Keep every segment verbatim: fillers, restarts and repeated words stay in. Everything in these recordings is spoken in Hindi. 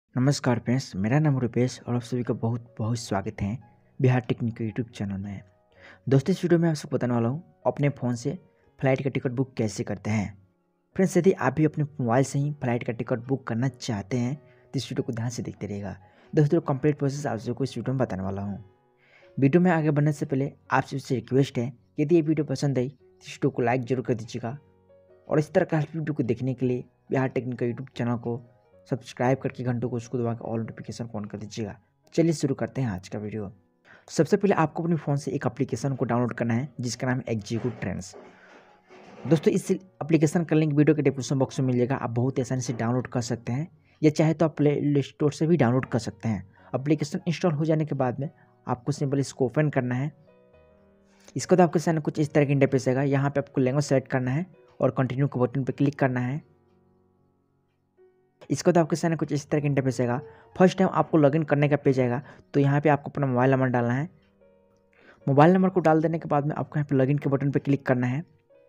नमस्कार फ्रेंड्स, मेरा नाम रुपेश और आप सभी का बहुत बहुत स्वागत है बिहार टेक्निकल यूट्यूब चैनल में। दोस्तों, इस वीडियो में आपको बताने वाला हूँ अपने फ़ोन से फ़्लाइट का टिकट बुक कैसे करते हैं। फ्रेंड्स, यदि आप भी अपने मोबाइल से ही फ़्लाइट का टिकट बुक करना चाहते हैं तो इस वीडियो को ध्यान से देखते रहिएगा। दोस्तों, कंप्लीट प्रोसेस आप सबको इस वीडियो में बताने वाला हूँ। वीडियो में आगे बढ़ने से पहले आप सबसे रिक्वेस्ट है कि यदि ये वीडियो पसंद आई तो इस वीडियो को लाइक जरूर कर दीजिएगा और इस तरह का वीडियो को देखने के लिए बिहार टेक्निकल यूट्यूब चैनल को सब्सक्राइब करके घंटों को उसको दबा के ऑल नोटिफिकेशन ऑन कर दीजिएगा। चलिए शुरू करते हैं आज का वीडियो। सबसे पहले आपको अपने फ़ोन से एक एप्लीकेशन को डाउनलोड करना है जिसका नाम है एग्जीक्यूटिव ट्रेंड्स। दोस्तों, इस एप्लीकेशन का लिंक वीडियो के डिस्क्रिप्शन बॉक्स में मिल जाएगा। आप बहुत आसानी से डाउनलोड कर सकते हैं या चाहे तो आप प्ले स्टोर से भी डाउनलोड कर सकते हैं। एप्लीकेशन इंस्टॉल हो जाने के बाद में आपको सिंपल इसको ओपन करना है। इसके बाद आपके सामने कुछ इस तरह की इंटरफेस आएगा। यहाँ पे आपको लैंग्वेज सेलेक्ट करना है और कंटिन्यू के बटन पर क्लिक करना है। इसके बाद आपके सामने कुछ इस तरह का इंटरफेस आएगा। फर्स्ट टाइम आपको लॉगिन करने का पेज आएगा, तो यहाँ पे आपको अपना मोबाइल नंबर डालना है। मोबाइल नंबर को डाल देने के बाद में आपको यहाँ पे लॉगिन के बटन पे क्लिक करना है।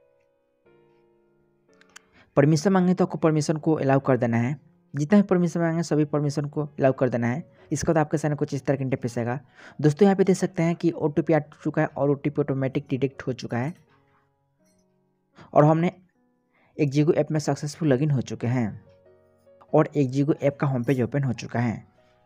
परमिशन मांगे तो आपको परमिशन को अलाउ कर देना है। जितना भी परमिशन मांगे सभी परमिशन को अलाउ कर देना है। इसके बाद आपके सामने कुछ इस तरह का इंटरफेस आएगा। दोस्तों, यहाँ पे देख सकते हैं कि ओ टी पी आ चुका है और O T P automatic detect हो चुका है और हमने एक्जीक्यू ऐप में सक्सेसफुल लॉगिन हो चुके हैं और एक्जीक्यू ऐप का होम पेज ओपन हो चुका है।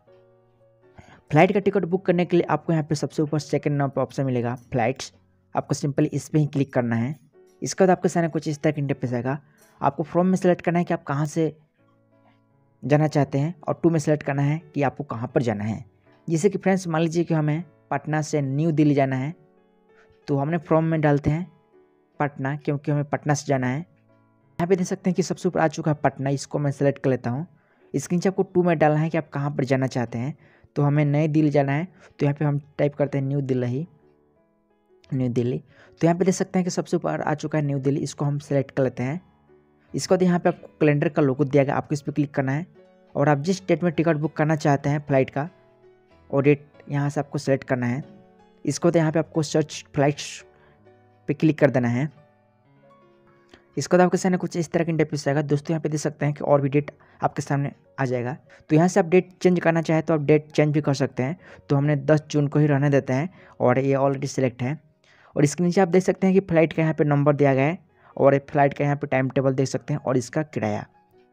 फ्लाइट का टिकट बुक करने के लिए आपको यहाँ पे सबसे ऊपर सेकंड नंबर पर ऑप्शन मिलेगा फ्लाइट्स। आपको सिंपली इस पर ही क्लिक करना है। इसके बाद आपके सामने कुछ इस तरह का इंटरफेस आएगा। आपको फ्रॉम में सेलेक्ट करना है कि आप कहाँ से जाना चाहते हैं और टू में सेलेक्ट करना है कि आपको कहाँ पर जाना है। जैसे कि फ्रेंड्स, मान लीजिए कि हमें पटना से न्यू दिल्ली जाना है, तो हमने फ्रॉम में डालते हैं पटना, क्योंकि हमें पटना से जाना है। यहाँ पे देख सकते हैं कि सबसे ऊपर आ चुका है पटना। इसको मैं सेलेक्ट कर लेता हूँ। इसके नीचे आपको टू में डालना है कि आप कहाँ पर जाना चाहते हैं। तो हमें नई दिल्ली जाना है, तो यहाँ पे हम टाइप करते हैं न्यू दिल्ली। न्यू दिल्ली तो यहाँ पे देख सकते हैं कि सबसे ऊपर आ चुका है न्यू दिल्ली। इसको हम सेलेक्ट कर लेते हैं। इसके बाद यहाँ पे आपको कैलेंडर का लोगो दिया गया, आपको इस पर क्लिक करना है और आप जिस डेट में टिकट बुक करना चाहते हैं फ्लाइट का और डेट यहाँ से आपको सेलेक्ट करना है। इसके बाद यहाँ पे आपको सर्च फ्लाइट्स पे क्लिक कर देना है। इसके बाद आपके सामने कुछ इस तरह का इंटरफेस आएगा। दोस्तों, यहाँ पे देख सकते हैं कि और भी डेट आपके सामने आ जाएगा। तो यहाँ से आप डेट चेंज करना चाहें तो आप डेट चेंज भी कर सकते हैं। तो हमने दस जून को ही रहने देते हैं और ये ऑलरेडी सिलेक्ट है। और इसके नीचे आप देख सकते हैं कि फ़्लाइट का यहाँ पे नंबर दिया गया है और फ्लाइट का यहाँ पे टाइम टेबल देख सकते हैं और इसका किराया।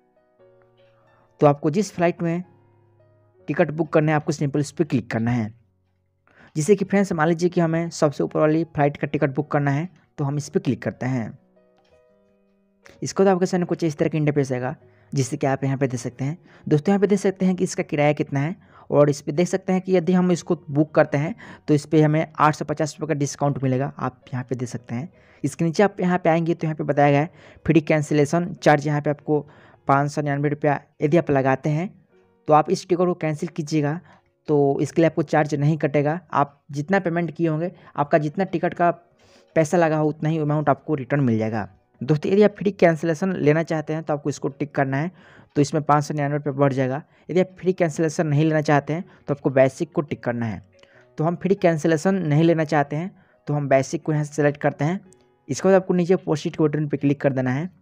तो आपको जिस फ्लाइट में टिकट बुक करना है आपको सिंपल इस पर क्लिक करना है। जिससे कि फ्रेंड्स, मान लीजिए कि हमें सबसे ऊपर वाली फ्लाइट का टिकट बुक करना है, तो हम इस पर क्लिक करते हैं। इसको तो आपके सामने कुछ इस तरह का इंटरफेस आएगा, जिससे कि आप यहाँ पे देख सकते हैं। दोस्तों, यहाँ पे देख सकते हैं कि इसका किराया कितना है और इस पे देख सकते हैं कि यदि हम इसको बुक करते हैं तो इस पर हमें आठ सौ पचास रुपये का डिस्काउंट मिलेगा। आप यहाँ पे देख सकते हैं। इसके नीचे आप यहाँ पे आएंगे तो यहाँ पे बताया गया है फ्री कैंसिलेशन चार्ज। यहाँ पे आपको पाँच सौ निन्यानवे रुपया यदि आप लगाते हैं तो आप इस टिकट को कैंसिल कीजिएगा, तो इसके लिए आपको चार्ज नहीं कटेगा। आप जितना पेमेंट किए होंगे, आपका जितना टिकट का पैसा लगा हो उतना ही अमाउंट आपको रिटर्न मिल जाएगा। दोस्तों, यदि आप फ्री कैंसिलेशन लेना चाहते हैं तो आपको इसको टिक करना है, तो इसमें पाँच सौ निन्यानवे रुपये बढ़ जाएगा। यदि आप फ्री कैंसिलेशन नहीं लेना चाहते हैं तो आपको बेसिक को टिक करना है। तो हम फ्री कैंसिलेशन नहीं लेना चाहते हैं तो हम बेसिक को यहाँ से सेलेक्ट करते हैं। इसके बाद आपको नीचे प्रोसीड के बटन पर क्लिक कर देना है।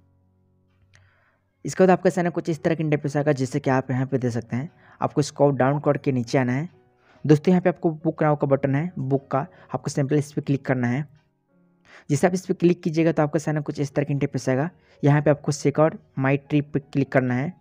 इसके बाद आपके सामने कुछ इस तरह की इंटरफेस आएगा, जिससे कि आप यहाँ पे दे सकते हैं। आपको स्क्रॉल डाउन करके नीचे आना है। दोस्तों, यहाँ पे आपको बुक नाउ का बटन है, बुक का आपको सिंपल इस पर क्लिक करना है। जिससे आप इस पर क्लिक कीजिएगा तो आपके सामने कुछ इस तरह की इंटरफेस आएगा। यहाँ पे आपको सिक्योर माई ट्रिप पे क्लिक करना है।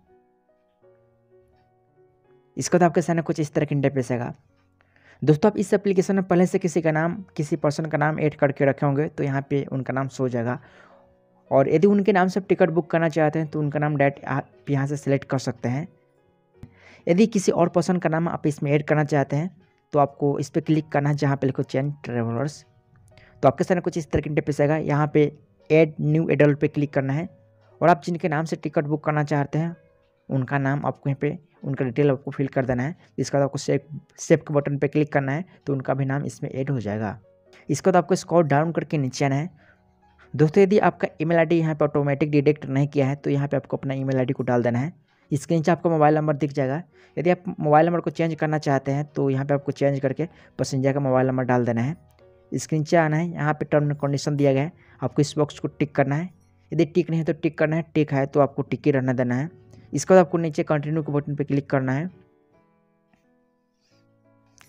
इसके बाद आपके सामने कुछ इस तरह की इंटरफेस आएगा। दोस्तों, आप इस एप्लीकेशन में पहले से किसी का नाम, किसी पर्सन का नाम ऐड करके रखे होंगे, तो यहाँ पे उनका नाम शो हो जाएगा। और यदि उनके नाम से टिकट बुक करना चाहते हैं तो उनका नाम डायरेक्ट आप यहाँ से सिलेक्ट कर सकते हैं। यदि किसी और पर्सन का नाम आप इसमें ऐड करना चाहते हैं तो आपको इस पर क्लिक करना है, जहाँ पे लिखो चेंज ट्रेवलर्स। तो आपके सामने कुछ इस तरह की इंटरफेस आएगा। यहाँ पे ऐड न्यू एडल्ट पे क्लिक करना है और आप जिनके नाम से टिकट बुक करना चाहते हैं उनका नाम आपको यहाँ पे, उनका डिटेल आपको फिल कर देना है। इसके बाद आपको सेव सेव के बटन पे क्लिक करना है, तो उनका भी नाम इसमें ऐड हो जाएगा। इसके बाद आपको स्क्रॉल डाउन करके नीचे आना है। दोस्तों, यदि आपका ईमेल आईडी यहाँ पे ऑटोमेटिक डिटेक्ट नहीं किया है तो यहाँ पे आपको अपना ईमेल आईडी को डाल देना है। इसके नीचे आपको मोबाइल नंबर दिख जाएगा। यदि आप मोबाइल नंबर को चेंज करना चाहते हैं तो यहाँ पे आपको चेंज करके पैसेंजर का मोबाइल नंबर डाल देना है। इसके नीचे आना है। यहाँ पे टर्म एंड कंडीशन दिया गया है, आपको इस बॉक्स को टिक करना है। यदि टिक नहीं है तो टिक करना है, टिक है तो आपको टिक ही रहना देना है। इसके बाद आपको नीचे कंटिन्यू के बटन पर क्लिक करना है।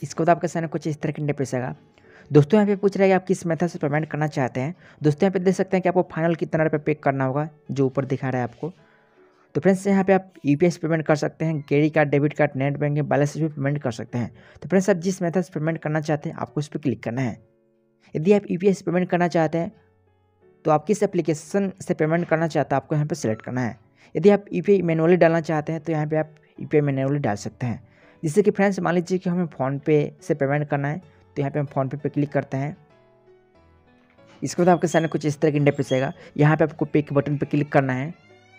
इसके बाद आपके सामने कुछ इस तरह का इंटरफेस आएगा। दोस्तों यहाँ पे पूछ रहा है कि आप किस मेथड से पेमेंट करना चाहते हैं। दोस्तों यहाँ पे देख सकते हैं कि आपको फाइनल कितना रुपये पे करना होगा, जो ऊपर दिखा रहा है आपको। तो फ्रेंड्स यहाँ पे आप यूपीआई से पेमेंट कर सकते हैं, credit card, debit card, net banking, balance से भी पेमेंट कर सकते हैं। तो फ्रेंड्स आप जिस मेथड से पेमेंट करना चाहते हैं आपको इस पर क्लिक करना है। यदि आप यूपीआई से पेमेंट करना चाहते हैं तो आप किस एप्लीकेशन से पेमेंट करना चाहते हैं आपको यहाँ पे सेलेक्ट करना है। यदि आप यूपीआई मैनुअली डालना चाहते हैं तो यहाँ पे आप यूपीआई मैनुअली डाल सकते हैं। जिससे कि फ्रेंड्स मान लीजिए कि हमें फ़ोनपे से पेमेंट करना है तो यहाँ पे हम फ़ोनपे पे क्लिक करते हैं। इसके बाद आपके सामने कुछ इस तरह की इंटरफेस आएगा। यहाँ पे आपको पे के बटन पे क्लिक करना है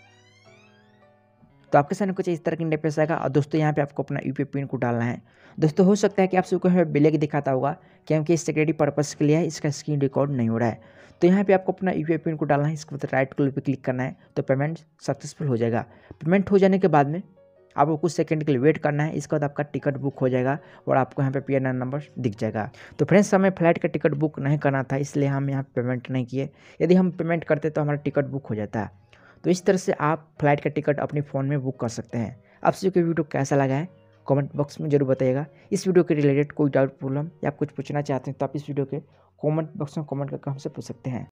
तो आपके सामने कुछ इस तरह की इंटरफेस आएगा। और दोस्तों यहाँ पे आपको अपना यूपीआई पिन को डालना है। दोस्तों हो सकता है कि आप सबको हमें ब्लैक दिखाता होगा क्योंकि इस सिक्योरिटी पर्पस के लिए है, इसका स्क्रीन रिकॉर्ड नहीं हो रहा है। तो यहाँ पे आपको अपना यूपीआई पिन को डालना है। इसके बाद राइट कलर पे क्लिक करना है तो पेमेंट सक्सेसफुल हो जाएगा। पेमेंट हो जाने के बाद में आपको कुछ सेकंड के लिए वेट करना है। इसके बाद आपका टिकट बुक हो जाएगा और आपको यहाँ पे पी एन आर नंबर दिख जाएगा। तो फ्रेंड्स हमें फ्लाइट का टिकट बुक नहीं करना था, इसलिए हम यहाँ पेमेंट नहीं किए। यदि हम पेमेंट करते तो हमारा टिकट बुक हो जाता है। तो इस तरह से आप फ्लाइट का टिकट अपने फ़ोन में बुक कर सकते हैं। आप सभी को वीडियो कैसा लगा है कमेंट बॉक्स में जरूर बताइएगा। इस वीडियो के रिलेटेड कोई डाउट, प्रॉब्लम या कुछ पूछना चाहते हैं तो आप इस वीडियो के कमेंट बॉक्स में कमेंट करके हमसे पूछ सकते हैं।